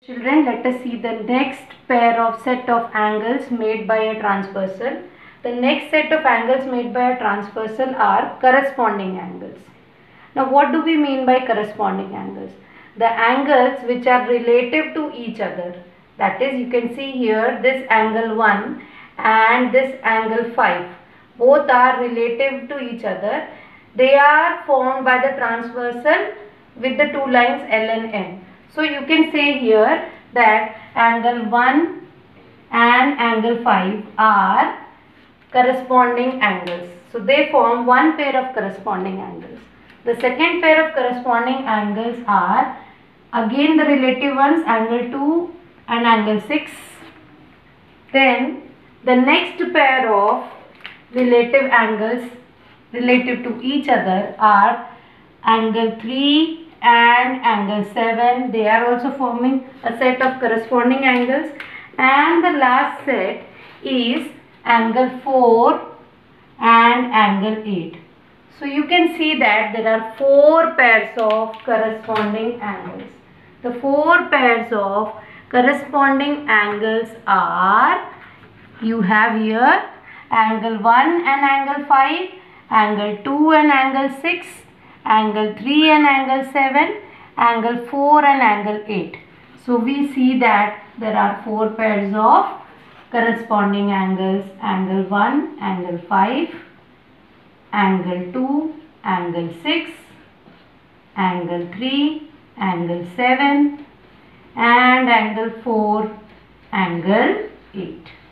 Children, let us see the next pair of set of angles made by a transversal. The next set of angles made by a transversal are corresponding angles. Now, what do we mean by corresponding angles? The angles which are relative to each other. That is, you can see here this angle 1 and this angle 5. Both are relative to each other. They are formed by the transversal with the two lines L and N. So you can say here that angle 1 and angle 5 are corresponding angles. So they form one pair of corresponding angles. The second pair of corresponding angles are again the relative ones, angle 2 and angle 6. Then the next pair of relative angles relative to each other are angle 3 and angle 7. They are also forming a set of corresponding angles, and the last set is angle 4 and angle 8. So you can see that there are four pairs of corresponding angles. The four pairs of corresponding angles are, you have here angle 1 and angle 5, angle 2 and angle 6, angle 3 and angle 7, angle 4 and angle 8. So we see that there are four pairs of corresponding angles, angle 1, angle 5, angle 2, angle 6, angle 3, angle 7 and angle 4, angle 8.